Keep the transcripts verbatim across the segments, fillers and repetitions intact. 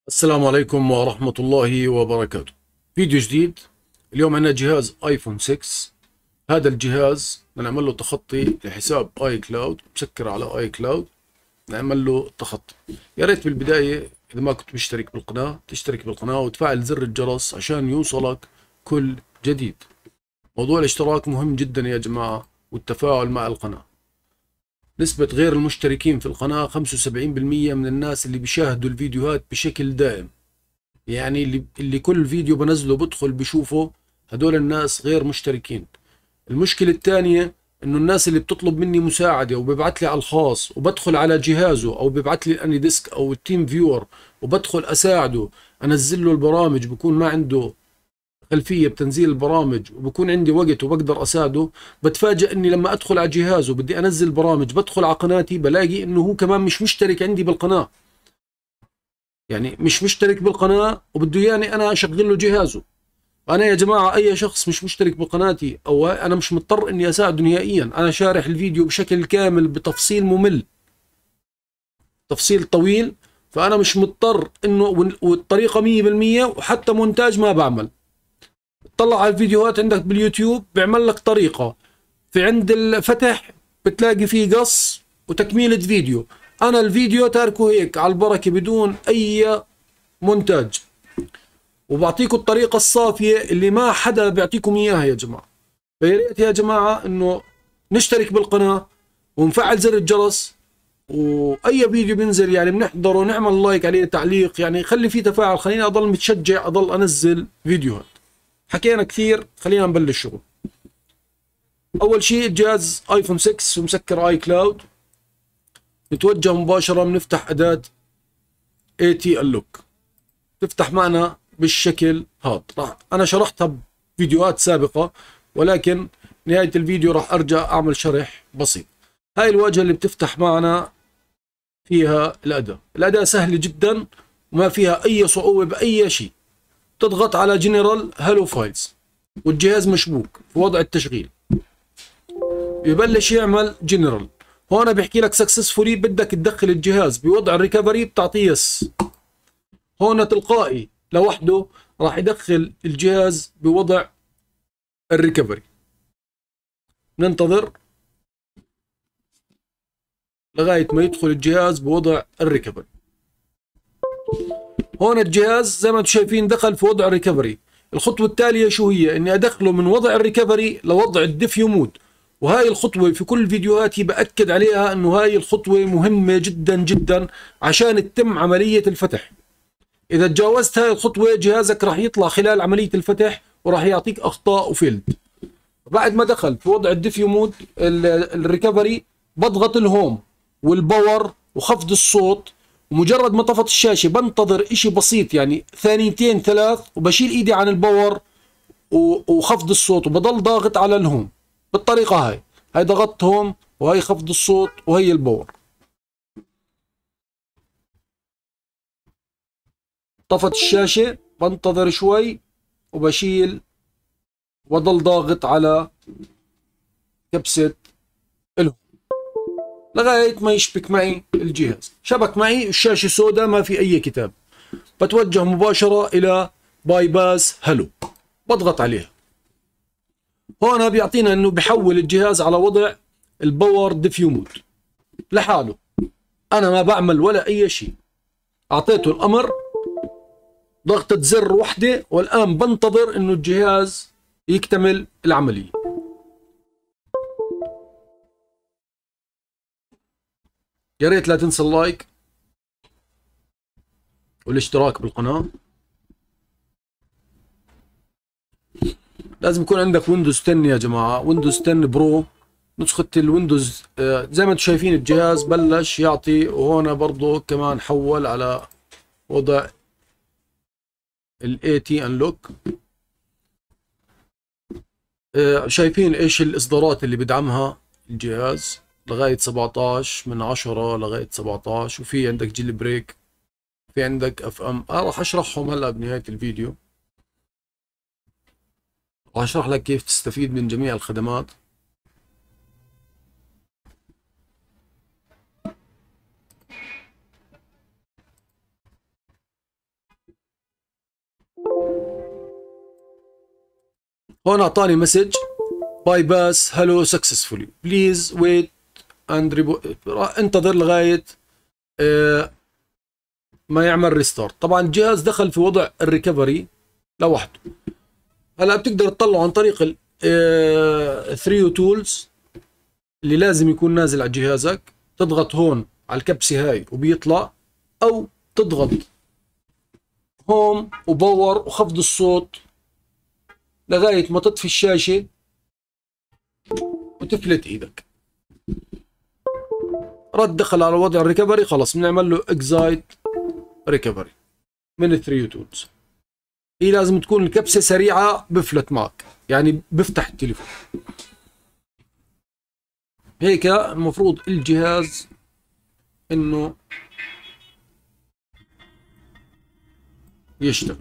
السلام عليكم ورحمة الله وبركاته. فيديو جديد. اليوم عندنا جهاز ايفون ستة. هذا الجهاز نعمل له تخطي لحساب اي كلاود، مسكر على اي كلاود، نعمل له تخطي. يا ريت بالبداية اذا ما كنت مشترك بالقناة تشترك بالقناة وتفعل زر الجرس عشان يوصلك كل جديد. موضوع الاشتراك مهم جدا يا جماعة، والتفاعل مع القناة. نسبة غير المشتركين في القناة خمسة وسبعين بالمئة من الناس اللي بيشاهدوا الفيديوهات بشكل دائم، يعني اللي اللي كل فيديو بنزله بدخل بشوفه، هدول الناس غير مشتركين. المشكلة الثانية انه الناس اللي بتطلب مني مساعدة وبيبعت لي على الخاص وبدخل على جهازه او بيبعت لي الاني ديسك او التيم فيور وبدخل اساعده انزل له البرامج، بكون ما عنده خلفية بتنزيل البرامج وبكون عندي وقت وبقدر اساعده. بتفاجئ اني لما ادخل على جهازه بدي انزل برامج، بدخل على قناتي بلاقي انه هو كمان مش مشترك عندي بالقناة، يعني مش مشترك بالقناة وبده ياني أنا أشغل له جهازه. أنا يا جماعة أي شخص مش مشترك بقناتي أو أنا مش مضطر إني أساعده نهائيا. أنا شارح الفيديو بشكل كامل بتفصيل ممل، تفصيل طويل، فأنا مش مضطر إنه، والطريقة مية بالمية، وحتى مونتاج ما بعمل. طلع على الفيديوهات عندك باليوتيوب بيعمل لك طريقة، في عند الفتح بتلاقي فيه قص وتكميلة فيديو. أنا الفيديو تاركه هيك على البركة بدون أي مونتاج، وبعطيكم الطريقة الصافية اللي ما حدا بيعطيكم إياها يا جماعة. فيا ريت يا جماعة إنه نشترك بالقناة ونفعل زر الجرس، وأي فيديو بينزل يعني بنحضره ونعمل لايك عليه، تعليق، يعني خلي فيه تفاعل، خليني أضل متشجع أضل أنزل فيديوهات. حكينا كثير، خلينا نبلش شغل. أول شيء الجهاز آيفون ستة ومسكر آي كلاود، نتوجه مباشرة بنفتح أداة اي تي Unlock. تفتح معنا بالشكل هذا. راح انا شرحتها بفيديوهات سابقة، ولكن نهاية الفيديو راح ارجع اعمل شرح بسيط. هاي الواجهة اللي بتفتح معنا فيها الاداة. الاداة سهلة جدا وما فيها اي صعوبة باي شيء. تضغط على جنرال هالو فايلز والجهاز مشبوك في وضع التشغيل، ببلش يعمل جنرال. هون بيحكي لك سكسسفولي، بدك تدخل الجهاز بوضع الريكفري بتعطيه يس. هون تلقائي لوحده راح يدخل الجهاز بوضع الريكفري. ننتظر لغاية ما يدخل الجهاز بوضع الريكفري. هون الجهاز زي ما انتم شايفين دخل في وضع الريكفري. الخطوة التالية شو هي؟ اني ادخله من وضع الريكفري لوضع الديفيو مود، وهاي الخطوة في كل فيديوهاتي بأكد عليها انه هاي الخطوة مهمة جدا جدا عشان تتم عملية الفتح. اذا تجاوزت هاي الخطوة جهازك راح يطلع خلال عملية الفتح وراح يعطيك اخطاء وفيلد. بعد ما دخل في وضع الديفيو مود الريكفري بضغط الهوم والباور وخفض الصوت، ومجرد ما طفت الشاشة بنتظر اشي بسيط يعني ثانيتين ثلاث وبشيل ايدي عن الباور وخفض الصوت وبضل ضاغط على الهوم بالطريقة هاي. هاي ضغطت هوم وهي خفض الصوت وهي الباور. طفت الشاشة بنتظر شوي وبشيل وبضل ضاغط على كبسة الهوم لغاية ما يشبك معي الجهاز. شبك معي، الشاشة سوداء ما في أي كتاب. بتوجه مباشرة إلى باي باس هلو، بضغط عليها. هون بيعطينا إنه بحول الجهاز على وضع الباور ديفيو مود لحاله. أنا ما بعمل ولا أي شيء، أعطيته الأمر، ضغطة زر واحدة، والآن بنتظر إنه الجهاز يكتمل العملية. يا ريت لا تنسى اللايك والاشتراك بالقناة. لازم يكون عندك ويندوز عشرة يا جماعة، ويندوز عشرة برو نسخة الويندوز. زي ما انتم شايفين الجهاز بلش يعطي، وهون برضو كمان حول على وضع الاي تي انلوك. شايفين ايش الاصدارات اللي بدعمها الجهاز لغاية سبعة عشر من عشرة لغاية سبعة عشر، وفي عندك جيل بريك، في عندك اف ام. آه راح اشرحهم هلا بنهاية الفيديو، راح اشرح لك كيف تستفيد من جميع الخدمات. هون اعطاني مسج باي باس هلو سكسسفولي بليز ويت اند انتظر لغايه آه ما يعمل ريستارت. طبعا الجهاز دخل في وضع الريكفري لوحده. هلا بتقدر تطلعه عن طريق ال ثري تولز اللي لازم يكون نازل على جهازك. تضغط هون على الكبسه هاي وبيطلع، او تضغط هوم وباور وخفض الصوت لغايه ما تطفي الشاشه وتفلت ايدك. رد دخل على وضع الريكفري، خلص بنعمل له اكزايت ريكفري من الثري تولز. هي لازم تكون الكبسه سريعه، بفلت معك يعني بفتح التليفون. هيك المفروض الجهاز انه يشتغل.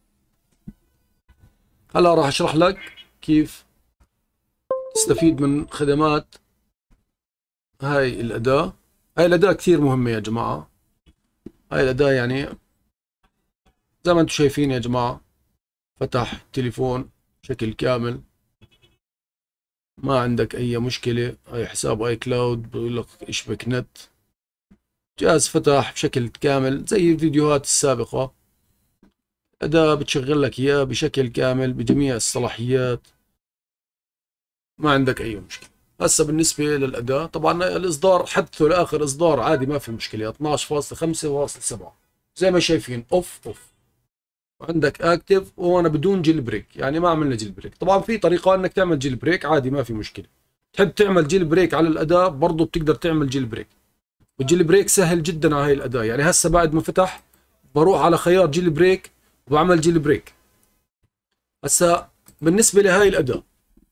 هلا راح اشرح لك كيف تستفيد من خدمات هاي الأداة. هاي الأداة كثير مهمة يا جماعة. هاي الأداة يعني زي ما انتم شايفين يا جماعة، فتح التليفون بشكل كامل، ما عندك أي مشكلة. هاي حساب اي كلاود بقول لك اشبك نت. جهاز فتح بشكل كامل زي الفيديوهات السابقة. أداة بتشغل لك إياه بشكل كامل بجميع الصلاحيات، ما عندك أي مشكلة. هسه بالنسبة للأداة طبعا الإصدار حدثه لآخر إصدار عادي ما في مشكلة، اثني عشر فاصلة خمسة فاصلة سبعة زي ما شايفين أوف أوف. عندك أكتف وأنا بدون جيل بريك، يعني ما عملنا جيل بريك. طبعا في طريقة إنك تعمل جيل بريك عادي ما في مشكلة. تحب تعمل جيل بريك على الأداة برضو بتقدر تعمل جيل بريك، والجيل بريك سهل جدا على هاي الأداة. يعني هسه بعد ما فتح بروح على خيار جيل بريك وبعمل جيل بريك. هسه بالنسبة لهاي الأداة،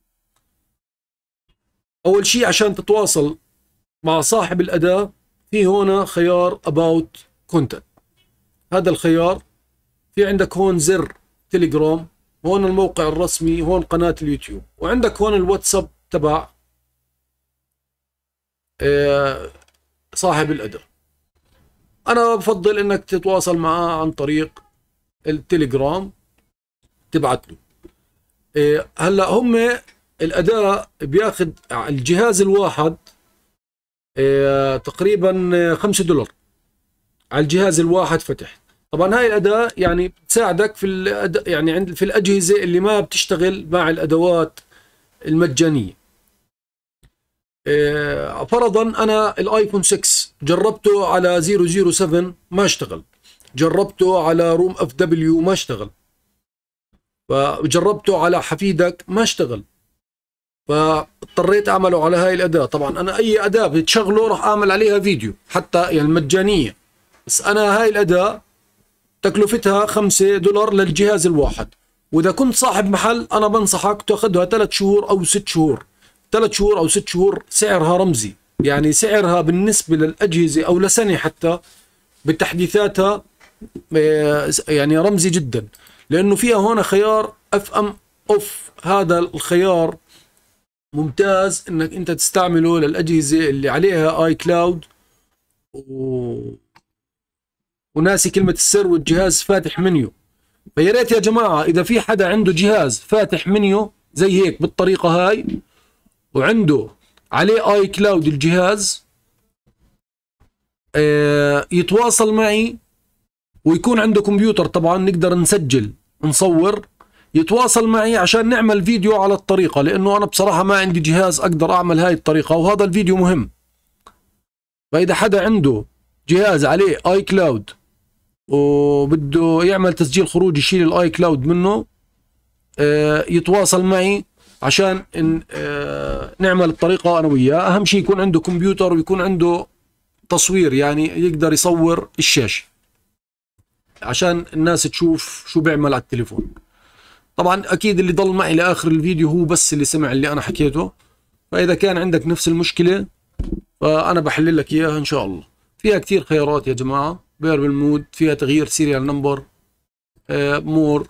أول شيء عشان تتواصل مع صاحب الأداة في هنا خيار About Content. هذا الخيار في عندك هون زر تليجرام، هون الموقع الرسمي، هون قناة اليوتيوب، وعندك هون الواتساب تبع صاحب الأداة. أنا بفضل إنك تتواصل معاه عن طريق التليجرام، تبعت له. هلا هم الأداة بياخذ الجهاز الواحد تقريبا خمسة دولار على الجهاز الواحد فتح. طبعا هاي الأداة يعني بتساعدك في الأد... يعني عند في الأجهزة اللي ما بتشتغل مع الأدوات المجانية. فرضا أنا الآيفون ستة جربته على صفر صفر سبعة ما اشتغل، جربته على روم اف دبليو ما اشتغل، فجربته على حفيدك ما اشتغل، فاضطريت اعمله على هاي الاداة. طبعا انا اي اداة بتشغله راح اعمل عليها فيديو حتى يعني مجانية، بس انا هاي الاداة تكلفتها خمسة دولار للجهاز الواحد. واذا كنت صاحب محل انا بنصحك تاخذها ثلاث شهور او ست شهور. ثلاث شهور او ست شهور سعرها رمزي، يعني سعرها بالنسبة للاجهزة او لسنة حتى بتحديثاتها يعني رمزي جدا، لانه فيها هون خيار اف ام اوف. هذا الخيار ممتاز انك انت تستعمله للاجهزه اللي عليها اي كلاود و... وناسي كلمه السر والجهاز فاتح منيو. فيا ريت يا جماعه اذا في حدا عنده جهاز فاتح منيو زي هيك بالطريقه هاي وعنده عليه اي كلاود الجهاز، آه يتواصل معي ويكون عنده كمبيوتر طبعا نقدر نسجل نصور، يتواصل معي عشان نعمل فيديو على الطريقة، لأنه أنا بصراحة ما عندي جهاز أقدر أعمل هاي الطريقة وهذا الفيديو مهم. فإذا حدا عنده جهاز عليه آي كلاود وبده يعمل تسجيل خروج يشيل الآي كلاود منه، آه يتواصل معي عشان إن آه نعمل الطريقة أنا وياه. أهم شيء يكون عنده كمبيوتر ويكون عنده تصوير، يعني يقدر يصور الشاشة عشان الناس تشوف شو بيعمل على التليفون. طبعا اكيد اللي ضل معي لاخر الفيديو هو بس اللي سمع اللي انا حكيته، فاذا كان عندك نفس المشكلة فانا بحلل لك اياها ان شاء الله. فيها كثير خيارات يا جماعة، فيربل مود، فيها تغيير سيريال نمبر، آه مور،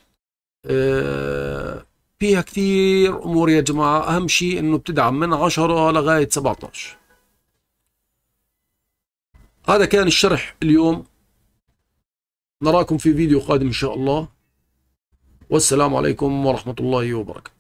آه فيها كثير امور يا جماعة. اهم شيء انه بتدعم من عشرة لغاية سبعة عشر. هذا كان الشرح اليوم، نراكم في فيديو قادم ان شاء الله. والسلام عليكم ورحمة الله وبركاته.